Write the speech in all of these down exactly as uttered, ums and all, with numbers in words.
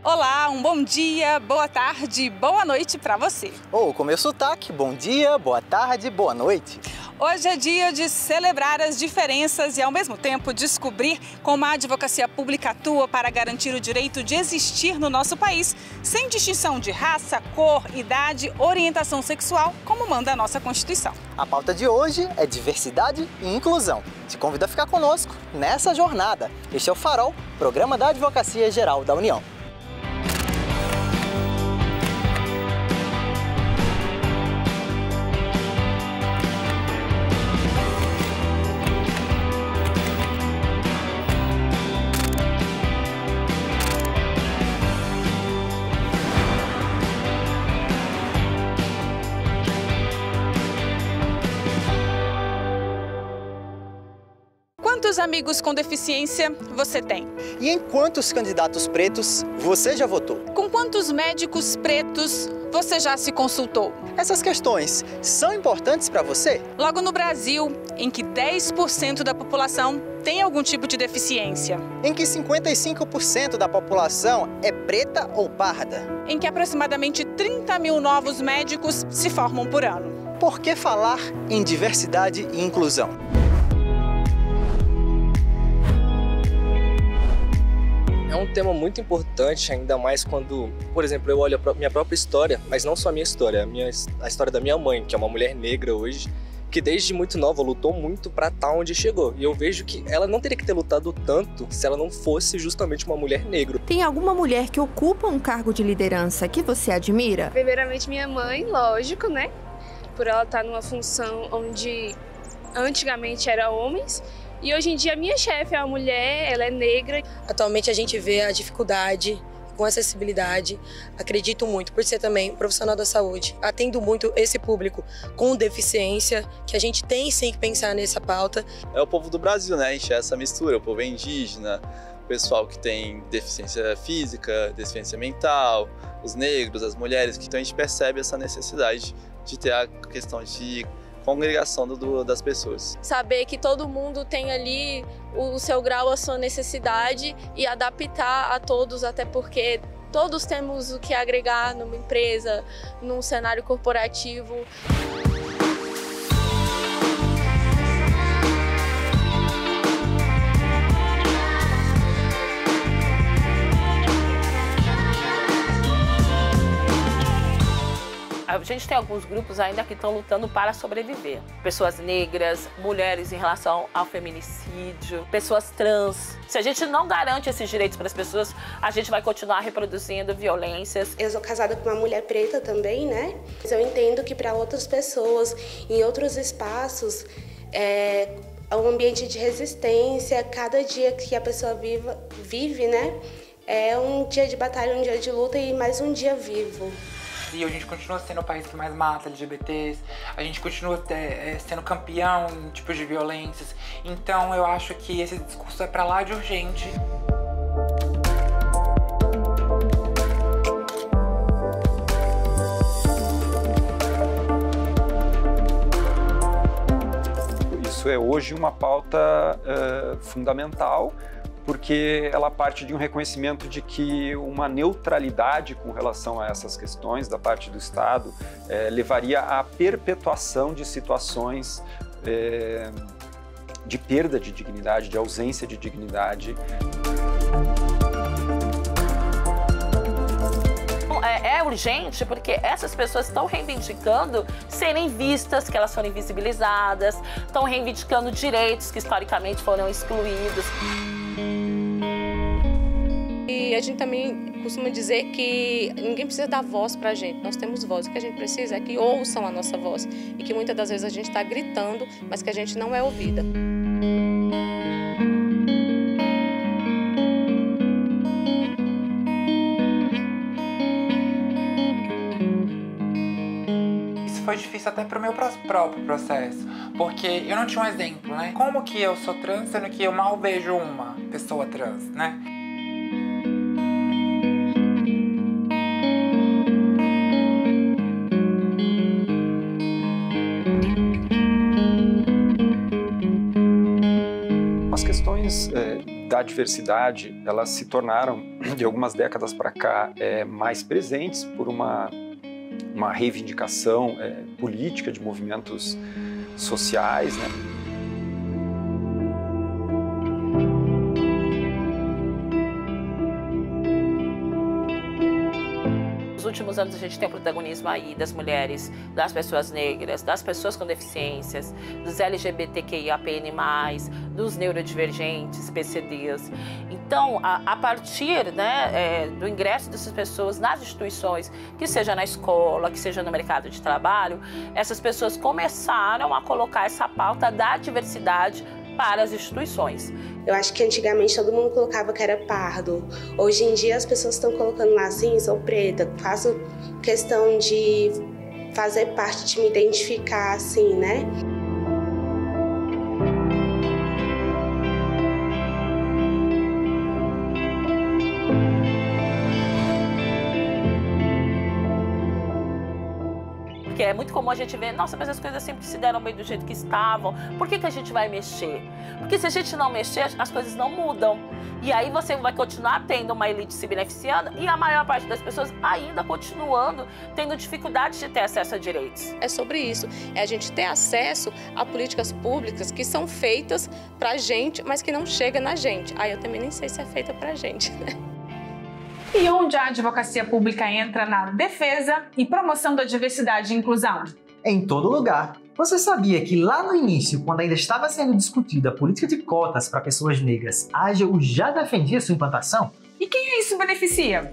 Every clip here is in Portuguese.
Olá, um bom dia, boa tarde, boa noite para você. Ou com meu sotaque, bom dia, boa tarde, boa noite. Hoje é dia de celebrar as diferenças e, ao mesmo tempo, descobrir como a advocacia pública atua para garantir o direito de existir no nosso país, sem distinção de raça, cor, idade, orientação sexual, como manda a nossa Constituição. A pauta de hoje é diversidade e inclusão. Te convido a ficar conosco nessa jornada. Este é o Farol, programa da Advocacia Geral da União. Quantos amigos com deficiência você tem? E em quantos candidatos pretos você já votou? Com quantos médicos pretos você já se consultou? Essas questões são importantes para você? Logo no Brasil, em que dez por cento da população tem algum tipo de deficiência. Em que cinquenta e cinco por cento da população é preta ou parda. Em que aproximadamente trinta mil novos médicos se formam por ano. Por que falar em diversidade e inclusão? É um tema muito importante, ainda mais quando, por exemplo, eu olho a minha própria história, mas não só a minha história, a, minha, a história da minha mãe, que é uma mulher negra hoje, que desde muito nova lutou muito para estar onde chegou. E eu vejo que ela não teria que ter lutado tanto se ela não fosse justamente uma mulher negra. Tem alguma mulher que ocupa um cargo de liderança que você admira? Primeiramente minha mãe, lógico, né? Por ela estar numa função onde antigamente era homens. E hoje em dia a minha chefe é uma mulher, ela é negra. Atualmente a gente vê a dificuldade com acessibilidade. Acredito muito, por ser também profissional da saúde. Atendo muito esse público com deficiência, que a gente tem sim que pensar nessa pauta. É o povo do Brasil, né? Encher essa mistura, o povo é indígena, o pessoal que tem deficiência física, deficiência mental, os negros, as mulheres, que então a gente percebe essa necessidade de ter a questão de congregação do, das pessoas. Saber que todo mundo tem ali o seu grau, a sua necessidade e adaptar a todos, até porque todos temos o que agregar numa empresa, num cenário corporativo. A gente tem alguns grupos ainda que estão lutando para sobreviver. Pessoas negras, mulheres em relação ao feminicídio, pessoas trans. Se a gente não garante esses direitos para as pessoas, a gente vai continuar reproduzindo violências. Eu sou casada com uma mulher preta também, né? Mas eu entendo que para outras pessoas, em outros espaços, é um ambiente de resistência. Cada dia que a pessoa viva, vive, né? É um dia de batalha, um dia de luta e mais um dia vivo. E a gente continua sendo o país que mais mata L G B Ts, a gente continua é, sendo campeão em tipos de violências. Então eu acho que esse discurso é pra lá de urgente. Isso é hoje uma pauta uh, fundamental, porque ela parte de um reconhecimento de que uma neutralidade com relação a essas questões da parte do Estado eh, levaria à perpetuação de situações eh, de perda de dignidade, de ausência de dignidade. É, é urgente porque essas pessoas estão reivindicando serem vistas, que elas foram invisibilizadas, estão reivindicando direitos que historicamente foram excluídos. E a gente também costuma dizer que ninguém precisa dar voz pra gente, nós temos voz. O que a gente precisa é que ouçam a nossa voz e que muitas das vezes a gente está gritando, mas que a gente não é ouvida. Isso foi difícil até pro meu próprio processo, porque eu não tinha um exemplo, né? Como que eu sou trans, sendo que eu mal vejo uma pessoa trans, né? As questões é, da diversidade, elas se tornaram de algumas décadas para cá, é, mais presentes por uma, uma reivindicação é, política de movimentos sociais, né? Nos últimos anos a gente tem o protagonismo aí das mulheres, das pessoas negras, das pessoas com deficiências, dos L G B T Q I A P N mais, dos neurodivergentes, P C Ds. Então, a, a partir né, é, do ingresso dessas pessoas nas instituições, que seja na escola, que seja no mercado de trabalho, essas pessoas começaram a colocar essa pauta da diversidade para as instituições. Eu acho que antigamente todo mundo colocava que era pardo. Hoje em dia as pessoas estão colocando lá assim, sou preta. Faço questão de fazer parte, de me identificar assim, né? Porque é muito comum a gente ver, nossa, mas as coisas sempre se deram bem do jeito que estavam, por que que a gente vai mexer? Porque se a gente não mexer, as coisas não mudam. E aí você vai continuar tendo uma elite se beneficiando e a maior parte das pessoas ainda continuando tendo dificuldade de ter acesso a direitos. É sobre isso, é a gente ter acesso a políticas públicas que são feitas pra gente, mas que não chega na gente. Aí eu também nem sei se é feita pra gente, né? E onde a advocacia pública entra na defesa e promoção da diversidade e inclusão? Em todo lugar. Você sabia que lá no início, quando ainda estava sendo discutida a política de cotas para pessoas negras, a AGEU já defendia sua implantação? E quem isso beneficia?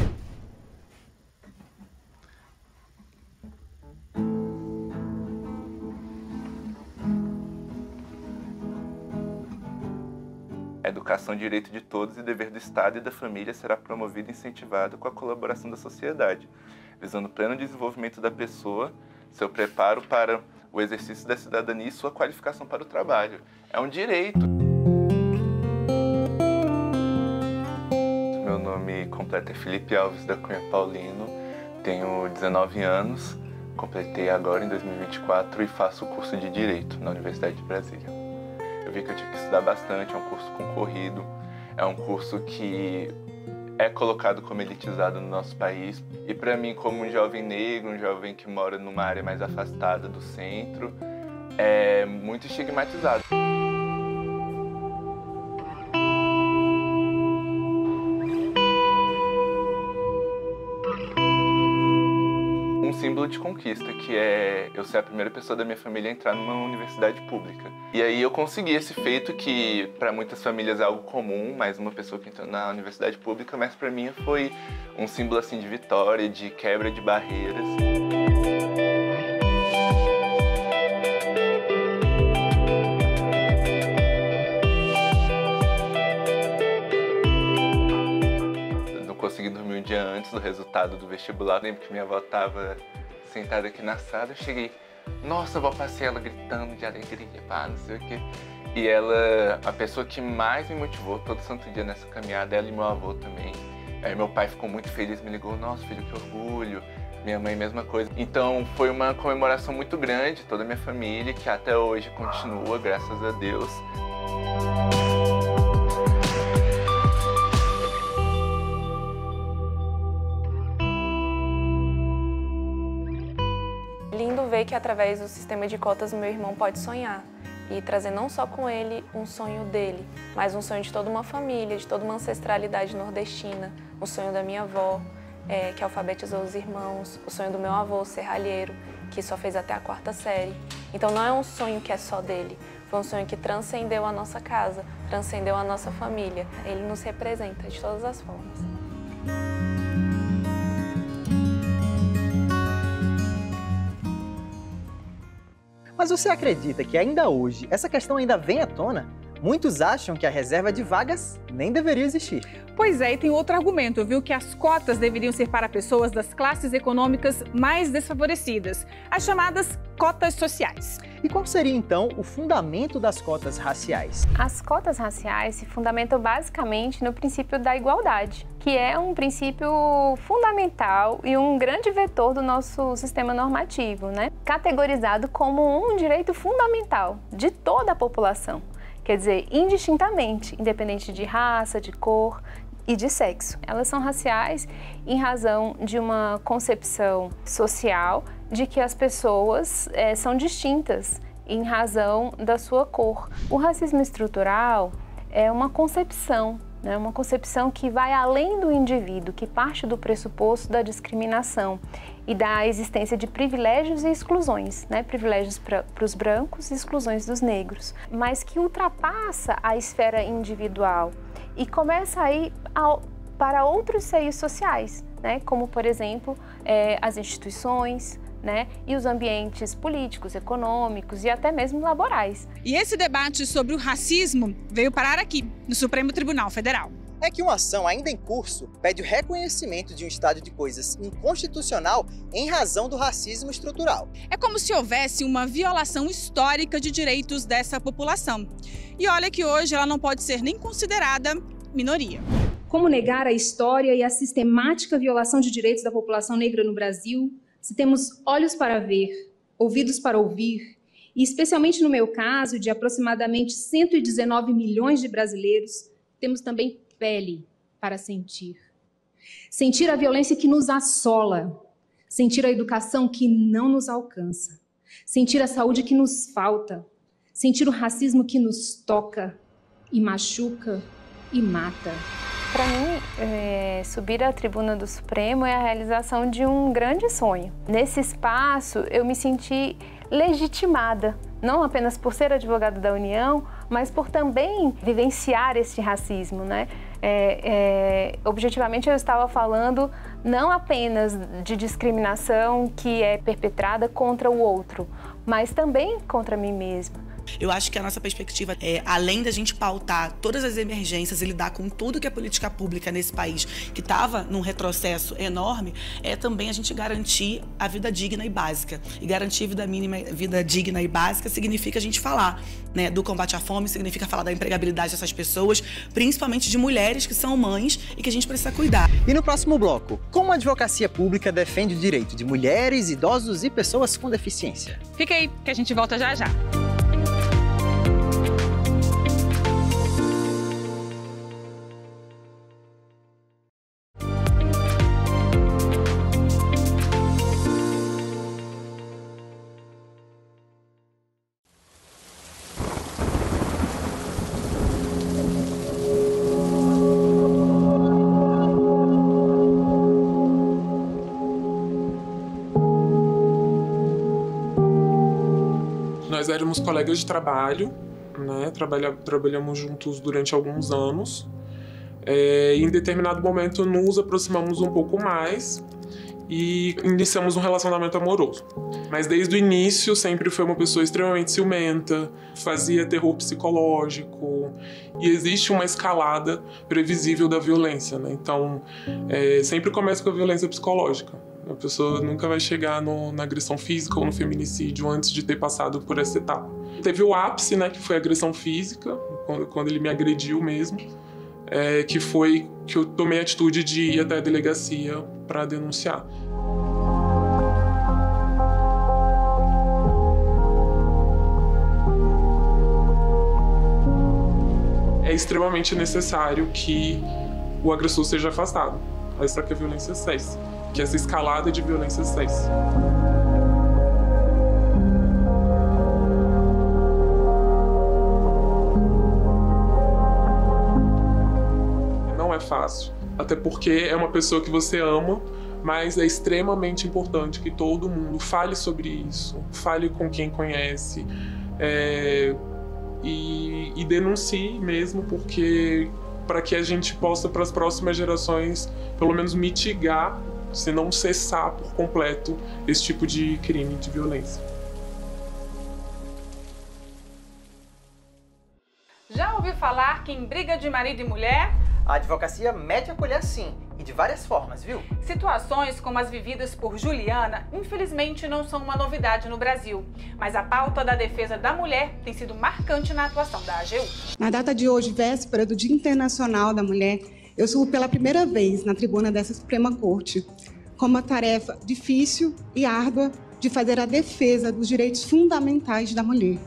A educação é direito de todos e dever do Estado e da família será promovida e incentivada com a colaboração da sociedade, visando o pleno desenvolvimento da pessoa, seu preparo para o exercício da cidadania e sua qualificação para o trabalho. É um direito. Meu nome completo é Felipe Alves da Cunha Paulino, tenho dezenove anos, completei agora em dois mil e vinte e quatro e faço o curso de Direito na Universidade de Brasília. Eu vi que eu tinha que estudar bastante, é um curso concorrido, é um curso que é colocado como elitizado no nosso país. E para mim, como um jovem negro, um jovem que mora numa área mais afastada do centro, é muito estigmatizado. Um símbolo de conquista, que é eu ser a primeira pessoa da minha família a entrar numa universidade pública. E aí eu consegui esse feito que para muitas famílias é algo comum, mas uma pessoa que entrou na universidade pública, mas para mim foi um símbolo assim de vitória, de quebra de barreiras. Consegui dormir um dia antes do resultado do vestibular. Lembro que minha avó estava sentada aqui na sala. Eu cheguei, nossa, a avó, passei ela gritando de alegria, pá, não sei o quê. E ela, a pessoa que mais me motivou todo santo dia nessa caminhada, ela e meu avô também. Aí meu pai ficou muito feliz, me ligou, nossa, filho, que orgulho. Minha mãe, mesma coisa. Então foi uma comemoração muito grande, toda a minha família, que até hoje continua, graças a Deus. Lindo ver que através do sistema de cotas meu irmão pode sonhar e trazer não só com ele um sonho dele, mas um sonho de toda uma família, de toda uma ancestralidade nordestina, o sonho da minha avó, é, que alfabetizou os irmãos, o sonho do meu avô, serralheiro, que só fez até a quarta série. Então não é um sonho que é só dele, foi um sonho que transcendeu a nossa casa, transcendeu a nossa família. Ele nos representa de todas as formas. Mas você acredita que ainda hoje essa questão ainda vem à tona? Muitos acham que a reserva de vagas nem deveria existir. Pois é, e tem outro argumento, viu? Que as cotas deveriam ser para pessoas das classes econômicas mais desfavorecidas, as chamadas cotas sociais. E qual seria, então, o fundamento das cotas raciais? As cotas raciais se fundamentam basicamente no princípio da igualdade, que é um princípio fundamental e um grande vetor do nosso sistema normativo, né? Categorizado como um direito fundamental de toda a população. Quer dizer, indistintamente, independente de raça, de cor, e de sexo. Elas são raciais em razão de uma concepção social de que as pessoas é, são distintas em razão da sua cor. O racismo estrutural é uma concepção, né, uma concepção que vai além do indivíduo, que parte do pressuposto da discriminação e da existência de privilégios e exclusões, né, privilégios para os brancos e exclusões dos negros, mas que ultrapassa a esfera individual e começa a ir ao, para outros seios sociais, né, como, por exemplo, é, as instituições, né, e os ambientes políticos, econômicos e até mesmo laborais. E esse debate sobre o racismo veio parar aqui, no Supremo Tribunal Federal. É que uma ação ainda em curso pede o reconhecimento de um estado de coisas inconstitucional em razão do racismo estrutural. É como se houvesse uma violação histórica de direitos dessa população. E olha que hoje ela não pode ser nem considerada minoria. Como negar a história e a sistemática violação de direitos da população negra no Brasil, se temos olhos para ver, ouvidos para ouvir, e especialmente no meu caso, de aproximadamente cento e dezenove milhões de brasileiros, temos também pele para sentir. Sentir a violência que nos assola, sentir a educação que não nos alcança, sentir a saúde que nos falta, sentir o racismo que nos toca e machuca e mata. Para mim, é, subir à tribuna do Supremo é a realização de um grande sonho. Nesse espaço, eu me senti legitimada, não apenas por ser advogada da União, mas por também vivenciar esse racismo, né? É, é, objetivamente, eu estava falando não apenas de discriminação que é perpetrada contra o outro, mas também contra mim mesma. Eu acho que a nossa perspectiva é, além da gente pautar todas as emergências e lidar com tudo que é política pública nesse país, que estava num retrocesso enorme, é também a gente garantir a vida digna e básica. E garantir vida mínima, vida digna e básica significa a gente falar, né, do combate à fome, significa falar da empregabilidade dessas pessoas, principalmente de mulheres que são mães e que a gente precisa cuidar. E no próximo bloco, como a advocacia pública defende o direito de mulheres, idosos e pessoas com deficiência? Fica aí, que a gente volta já já. Nós éramos colegas de trabalho, né? Trabalha, trabalhamos juntos durante alguns anos. É, em determinado momento nos aproximamos um pouco mais e iniciamos um relacionamento amoroso. Mas desde o início sempre foi uma pessoa extremamente ciumenta, fazia terror psicológico e existe uma escalada previsível da violência, né? Então é, sempre começa com a violência psicológica. A pessoa nunca vai chegar no, na agressão física ou no feminicídio antes de ter passado por essa etapa. Teve o ápice, né, que foi a agressão física, quando, quando ele me agrediu mesmo, é, que foi que eu tomei a atitude de ir até a delegacia para denunciar. É extremamente necessário que o agressor seja afastado, para que a violência cesse. Que essa escalada de violência cesse. Não é fácil, até porque é uma pessoa que você ama, mas é extremamente importante que todo mundo fale sobre isso, fale com quem conhece, é, e, e denuncie mesmo, porque para que a gente possa, para as próximas gerações, pelo menos mitigar, se não cessar por completo esse tipo de crime de violência. Já ouviu falar que em briga de marido e mulher, a advocacia mete a colher sim, e de várias formas, viu? Situações como as vividas por Juliana, infelizmente não são uma novidade no Brasil. Mas a pauta da defesa da mulher tem sido marcante na atuação da A G U. Na data de hoje, véspera do Dia Internacional da Mulher, eu subo pela primeira vez na tribuna dessa Suprema Corte, com uma tarefa difícil e árdua de fazer a defesa dos direitos fundamentais da mulher.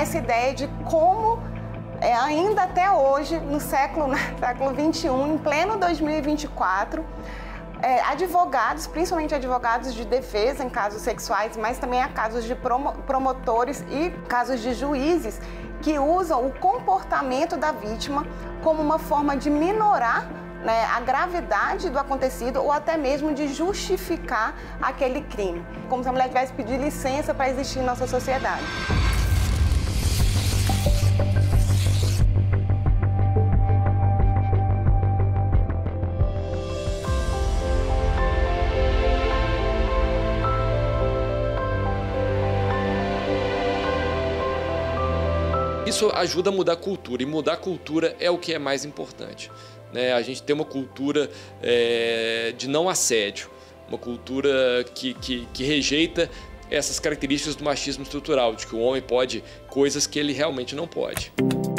essa ideia de como, é, ainda até hoje, no século, né, século vinte e um, em pleno dois mil e vinte e quatro, é, advogados, principalmente advogados de defesa em casos sexuais, mas também há casos de promo, promotores e casos de juízes que usam o comportamento da vítima como uma forma de minorar, né, a gravidade do acontecido ou até mesmo de justificar aquele crime, como se a mulher tivesse pedido licença para existir em nossa sociedade. Isso ajuda a mudar a cultura, e mudar a cultura é o que é mais importante. Né? A gente tem uma cultura é, de não assédio, uma cultura que, que, que rejeita essas características do machismo estrutural, de que o homem pode coisas que ele realmente não pode.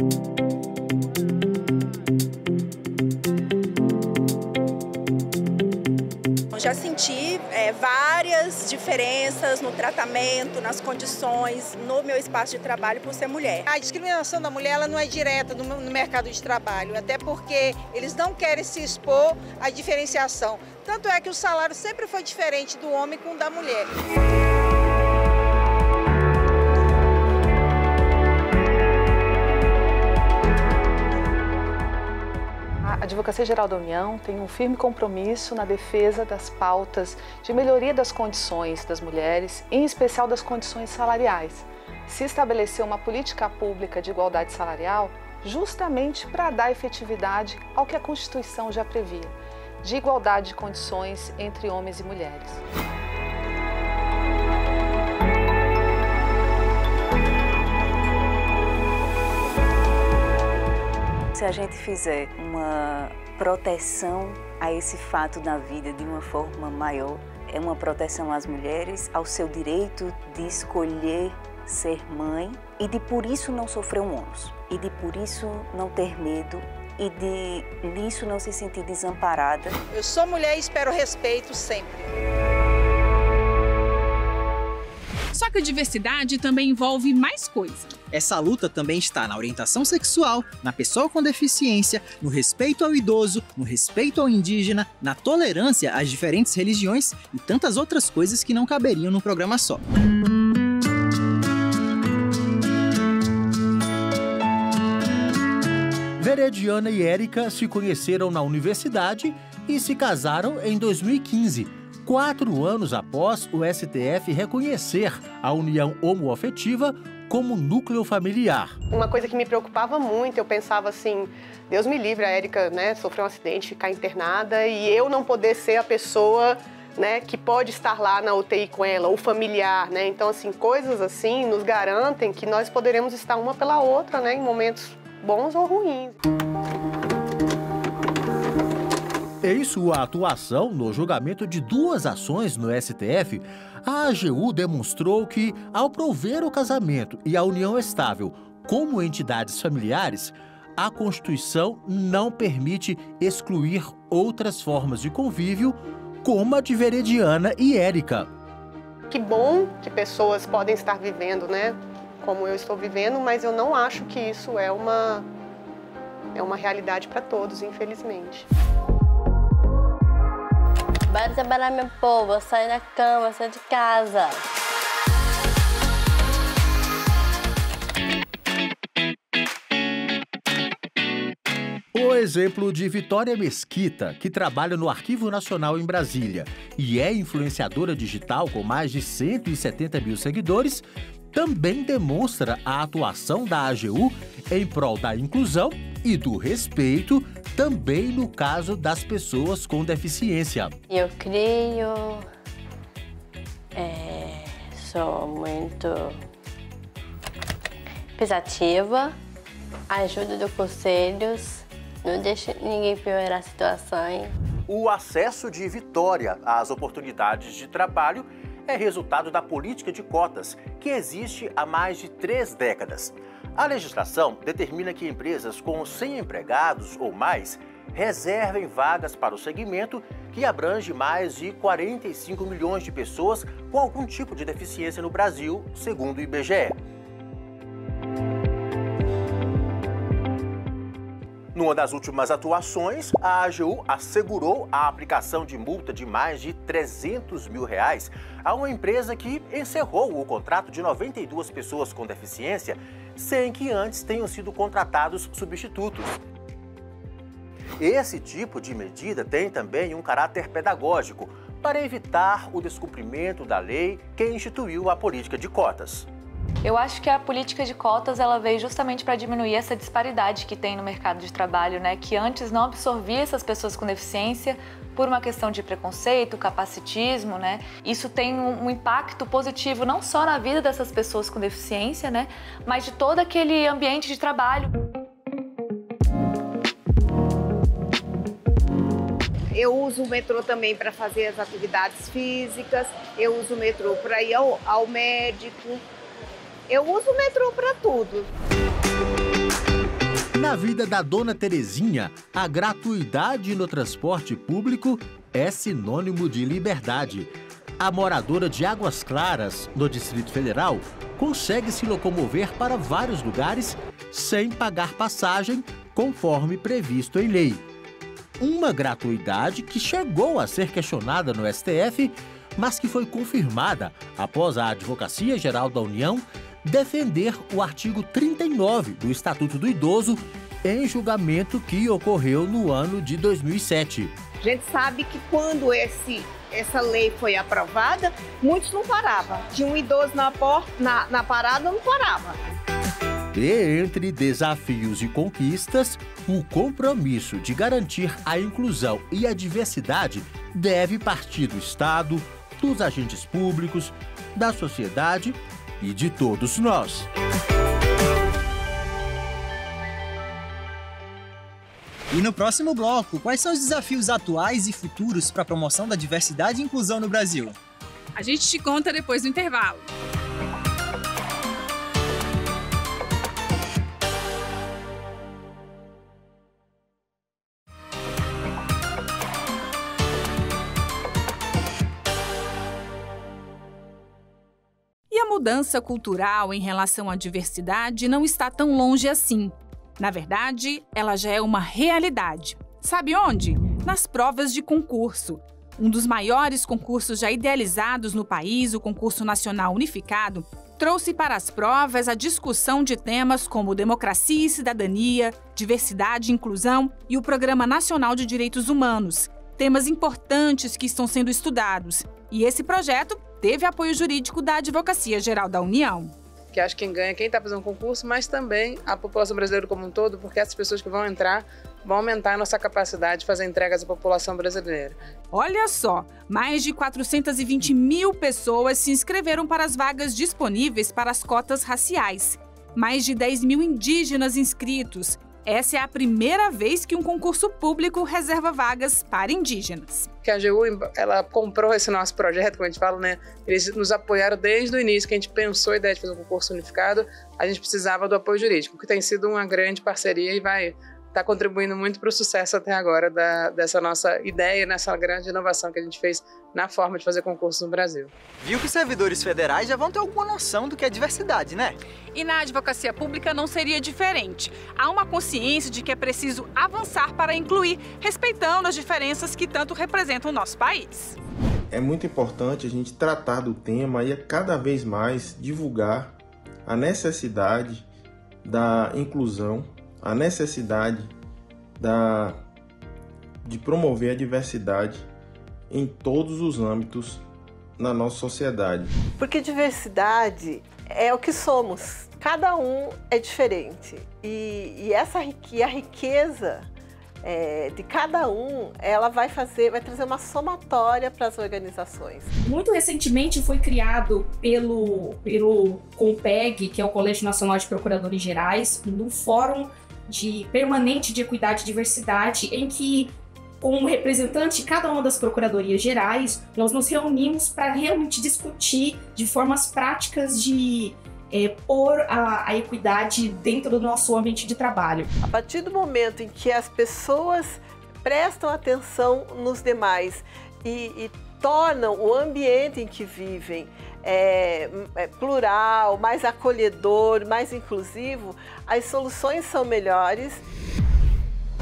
Já senti é, várias diferenças no tratamento, nas condições, no meu espaço de trabalho por ser mulher. A discriminação da mulher ela não é direta no, no mercado de trabalho, até porque eles não querem se expor à diferenciação. Tanto é que o salário sempre foi diferente do homem com o da mulher. A Advocacia Geral da União tem um firme compromisso na defesa das pautas de melhoria das condições das mulheres, em especial das condições salariais. Se estabeleceu uma política pública de igualdade salarial justamente para dar efetividade ao que a Constituição já previa, de igualdade de condições entre homens e mulheres. Se a gente fizer uma proteção a esse fato da vida de uma forma maior, é uma proteção às mulheres, ao seu direito de escolher ser mãe e de por isso não sofrer um ônus, e de por isso não ter medo e de nisso não se sentir desamparada. Eu sou mulher e espero respeito sempre. Só que a diversidade também envolve mais coisa. Essa luta também está na orientação sexual, na pessoa com deficiência, no respeito ao idoso, no respeito ao indígena, na tolerância às diferentes religiões e tantas outras coisas que não caberiam num programa só. Verediana e Érica se conheceram na universidade e se casaram em dois mil e quinze. Quatro anos após o S T F reconhecer a união homoafetiva como núcleo familiar. Uma coisa que me preocupava muito, eu pensava assim, Deus me livre, a Érica, né, sofreu um acidente, ficar internada e eu não poder ser a pessoa, né, que pode estar lá na U T I com ela, ou familiar, né? Então, assim, coisas assim nos garantem que nós poderemos estar uma pela outra, né, em momentos bons ou ruins. Em sua atuação no julgamento de duas ações no S T F, a A G U demonstrou que, ao prover o casamento e a união estável como entidades familiares, a Constituição não permite excluir outras formas de convívio, como a de Verediana e Érica. Que bom que pessoas podem estar vivendo, né, como eu estou vivendo, mas eu não acho que isso é uma, é uma realidade para todos, infelizmente. Bora trabalhar, meu povo, sai da cama, sai de casa. O exemplo de Vitória Mesquita, que trabalha no Arquivo Nacional em Brasília e é influenciadora digital com mais de cento e setenta mil seguidores, também demonstra a atuação da A G U em prol da inclusão e do respeito, também no caso das pessoas com deficiência. Eu creio, é, sou muito pensativa, ajudo dos conselhos, não deixo ninguém piorar a situação. O acesso de Vitória às oportunidades de trabalho é resultado da política de cotas, que existe há mais de três décadas. A legislação determina que empresas com cem empregados ou mais reservem vagas para o segmento, que abrange mais de quarenta e cinco milhões de pessoas com algum tipo de deficiência no Brasil, segundo o I B G E. Numa das últimas atuações, a A G U assegurou a aplicação de multa de mais de trezentos mil reais a uma empresa que encerrou o contrato de noventa e duas pessoas com deficiência sem que antes tenham sido contratados substitutos. Esse tipo de medida tem também um caráter pedagógico para evitar o descumprimento da lei que instituiu a política de cotas. Eu acho que a política de cotas ela veio justamente para diminuir essa disparidade que tem no mercado de trabalho, né? Que antes não absorvia essas pessoas com deficiência por uma questão de preconceito, capacitismo, né? Isso tem um, um impacto positivo não só na vida dessas pessoas com deficiência, né? Mas de todo aquele ambiente de trabalho. Eu uso o metrô também para fazer as atividades físicas, eu uso o metrô para ir ao, ao médico, eu uso o metrô para tudo. Na vida da dona Terezinha, a gratuidade no transporte público é sinônimo de liberdade. A moradora de Águas Claras, no Distrito Federal, consegue se locomover para vários lugares sem pagar passagem, conforme previsto em lei. Uma gratuidade que chegou a ser questionada no S T F, mas que foi confirmada após a Advocacia Geral da União defender o artigo trinta e nove do Estatuto do Idoso em julgamento que ocorreu no ano de dois mil e sete. A gente sabe que quando esse, essa lei foi aprovada, muitos não paravam. Tinha um idoso na, porta, na, na parada, não parava. E entre desafios e conquistas, o compromisso de garantir a inclusão e a diversidade deve partir do Estado, dos agentes públicos, da sociedade e de todos nós. E no próximo bloco, quais são os desafios atuais e futuros para a promoção da diversidade e inclusão no Brasil? A gente te conta depois do intervalo. E a mudança cultural em relação à diversidade não está tão longe assim. Na verdade, ela já é uma realidade. Sabe onde? Nas provas de concurso. Um dos maiores concursos já idealizados no país, o Concurso Nacional Unificado, trouxe para as provas a discussão de temas como democracia e cidadania, diversidade e inclusão e o Programa Nacional de Direitos Humanos. Temas importantes que estão sendo estudados. E esse projeto teve apoio jurídico da Advocacia Geral da União. Que acho que quem ganha é quem está fazendo o concurso, mas também a população brasileira como um todo, porque essas pessoas que vão entrar vão aumentar a nossa capacidade de fazer entregas à população brasileira. Olha só, mais de quatrocentas e vinte mil pessoas se inscreveram para as vagas disponíveis para as cotas raciais. Mais de dez mil indígenas inscritos. Essa é a primeira vez que um concurso público reserva vagas para indígenas. Que a A G U, ela comprou esse nosso projeto, como a gente fala, né? Eles nos apoiaram desde o início, que a gente pensou a ideia de fazer um concurso unificado, a gente precisava do apoio jurídico, que tem sido uma grande parceria e vai estar contribuindo muito para o sucesso até agora da, dessa nossa ideia, nessa grande inovação que a gente fez na forma de fazer concursos no Brasil. Viu que os servidores federais já vão ter alguma noção do que é diversidade, né? E na advocacia pública não seria diferente. Há uma consciência de que é preciso avançar para incluir, respeitando as diferenças que tanto representam o nosso país. É muito importante a gente tratar do tema e cada vez mais divulgar a necessidade da inclusão, a necessidade da, de promover a diversidade em todos os âmbitos na nossa sociedade. Porque diversidade é o que somos. Cada um é diferente. E, e essa e a riqueza é, de cada um, ela vai fazer, vai trazer uma somatória para as organizações. Muito recentemente foi criado pelo, pelo CONPEG, que é o Colégio Nacional de Procuradores Gerais, um fórum de permanente de equidade e diversidade, em que, como representante de cada uma das procuradorias gerais, nós nos reunimos para realmente discutir de formas práticas de é, pôr a, a equidade dentro do nosso ambiente de trabalho. A partir do momento em que as pessoas prestam atenção nos demais e, e tornam o ambiente em que vivem É, é plural, mais acolhedor, mais inclusivo, as soluções são melhores.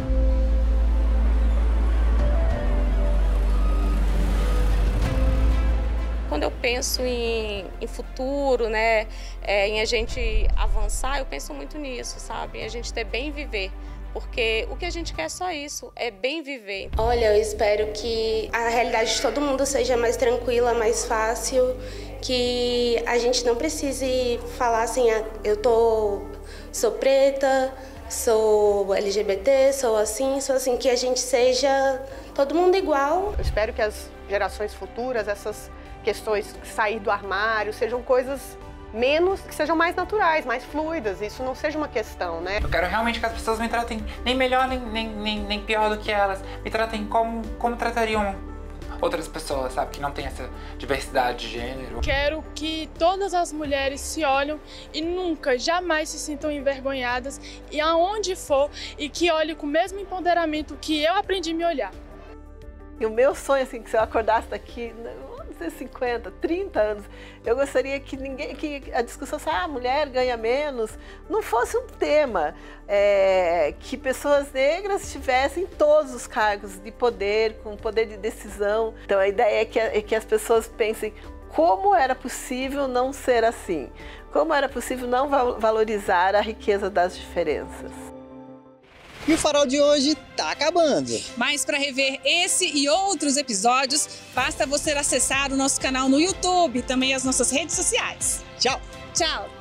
quando eu penso em, em futuro, né, é, em a gente avançar, eu penso muito nisso, sabe? Em a gente ter bem viver. Porque o que a gente quer é só isso, é bem viver. Olha, eu espero que a realidade de todo mundo seja mais tranquila, mais fácil, que a gente não precise falar assim, ah, eu tô, sou preta, sou L G B T, sou assim, sou assim, que a gente seja todo mundo igual. Eu espero que as gerações futuras, essas questões de sair do armário, sejam coisas menos, que sejam mais naturais, mais fluidas, isso não seja uma questão, né? Eu quero realmente que as pessoas me tratem nem melhor, nem, nem, nem, nem pior do que elas, me tratem como, como tratariam outras pessoas, sabe, que não tem essa diversidade de gênero. Quero que todas as mulheres se olhem e nunca, jamais se sintam envergonhadas, e aonde for, e que olhem com o mesmo empoderamento que eu aprendi a me olhar. E o meu sonho, assim, que se eu acordasse daqui, vamos dizer cinquenta, trinta anos, eu gostaria que ninguém, que a discussão se ah, a mulher ganha menos, não fosse um tema, é, que pessoas negras tivessem todos os cargos de poder, com poder de decisão. Então a ideia é que, é que as pessoas pensem como era possível não ser assim, como era possível não valorizar a riqueza das diferenças. E o Farol de hoje tá acabando. Mas para rever esse e outros episódios, basta você acessar o nosso canal no YouTube e também as nossas redes sociais. Tchau! Tchau!